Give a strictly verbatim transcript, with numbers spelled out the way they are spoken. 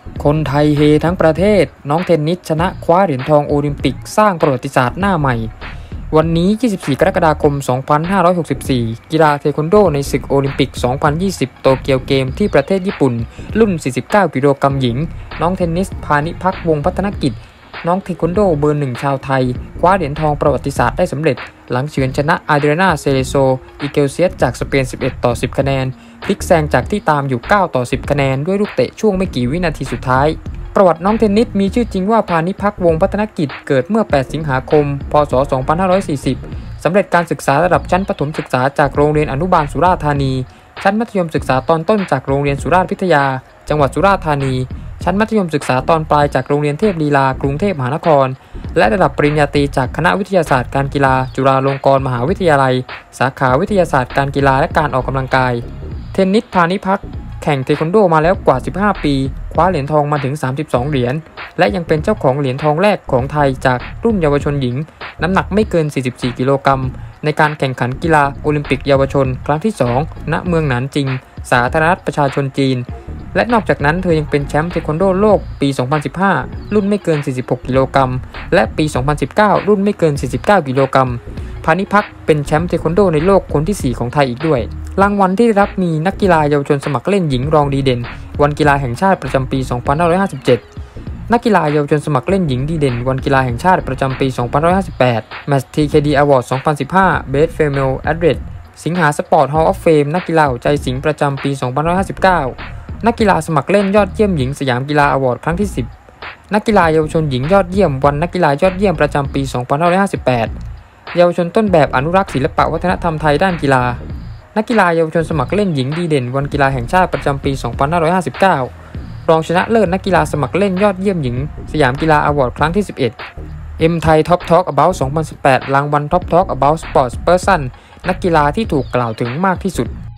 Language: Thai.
คนไทยเฮทั้งประเทศน้องเทนนิสชนะคว้าเหรียญทองโอลิมปิกสร้างประวัติศาสตร์หน้าใหม่วันนี้ ยี่สิบสี่ กรกฎาคม สองพันห้าร้อยหกสิบสี่ กีฬาเทควันโดในศึกโอลิมปิก สองพันยี่สิบ โตเกียวเกมที่ประเทศญี่ปุ่นรุ่น สี่สิบเก้า กิโลกรัมหญิงน้องเทนนิสพานิพักษ์วงศ์พัฒนกิจน้องเทควันโดเบอร์หนึ่งชาวไทยคว้าเหรียญทองประวัติศาสตร์ได้สำเร็จหลังเฉือนชนะอาเดรีนาเซเลโซอิเกลเซียสจากสเปน สิบเอ็ด ต่อ สิบ คะแนนพลิกแซงจากที่ตามอยู่ เก้า ต่อ สิบ คะแนนด้วยลูกเตะช่วงไม่กี่วินาทีสุดท้ายประวัติน้องเทนนิสมีชื่อจริงว่าพานิพักษ์วงศ์พัฒนกิจเกิดเมื่อ แปด สิงหาคม พ.ศ. สองพันห้าร้อยสี่สิบสำเร็จการศึกษาระดับชั้นประถมศึกษาจากโรงเรียนอนุบาลสุราษฎร์ธานีชั้นมัธยมศึกษาตอนต้นจากโรงเรียนสุราษฎร์พิทยาจังหวัดสุราษฎร์ธานีชั้นมัธยมศึกษาตอนปลายจากโรงเรียนเทพลีลากรุงเทพมหานครและระดับปริญญาตรีจากคณะวิทยาศาสตร์การกีฬาจุฬาลงกรณ์มหาวิทยาลัยสาขาวิทยาศาสตร์การกีฬาและการออกกำลังกายเทนนิสพานิพักษ์แข่งเทควันโดมาแล้วกว่าสิบห้าปีคว้าเหรียญทองมาถึงสามสิบสองเหรียญและยังเป็นเจ้าของเหรียญทองแรกของไทยจากรุ่นเยาวชนหญิงน้ำหนักไม่เกินสี่สิบสี่กิโลกรัมในการแข่งขันกีฬาโอลิมปิกเยาวชนครั้งที่สองณเมืองหนานจิงสาธารณรัฐประชาชนจีนและนอกจากนั้นเธอยังเป็นแชมป์เทควันโดโลกปี สองพันสิบห้า รุ่นไม่เกิน สี่สิบหก กิโลกรัมและปี สองพันสิบเก้า รุ่นไม่เกิน สี่สิบเก้า กิโลกรัมพานิพักษ์เป็นแชมป์เทควันโดในโลกคนที่ สี่ ของไทยอีกด้วยรางวัลที่ได้รับมีนักกีฬาเยาวชนสมัครเล่นหญิงรองดีเด่นวันกีฬาแห่งชาติประจำปี สองพันห้าร้อยห้าสิบเจ็ดนักกีฬาเยาวชนสมัครเล่นหญิงดีเด่นวันกีฬาแห่งชาติประจำปี สองพันห้าร้อยห้าสิบแปด Match ที เค ดี Award สองพันสิบห้า Best Female Athlete สิงหาสปอร์ต Hall of Fame นักกีฬาหัวใจสิงห์ประจำปี สองพันห้าร้อยห้าสิบเก้า นักกีฬาสมัครเล่นยอดเยี่ยมหญิงสยามกีฬาอวอร์ดครั้งที่ สิบ นักกีฬาเยาวชนหญิงยอดเยี่ยมวันนักกีฬายอดเยี่ยมประจำปี สองพันห้าร้อยห้าสิบแปด เยาวชนต้นแบบอนุรักษ์ศิลปวัฒนธรรมไทยด้านกีฬานักกีฬาเยาวชนสมัครเล่นหญิงดีเด่นวันกีฬาแห่งชาติประจำปี สองพันห้าร้อยห้าสิบเก้ารองชนะเลิศนักกีฬาสมัครเล่นยอดเยี่ยมหญิงสยามกีฬาอวอร์ดครั้งที่ สิบเอ็ด M Thai Top Talk About สองพันสิบแปดรางวัล Top Talk About Sports Person นักกีฬาที่ถูกกล่าวถึงมากที่สุด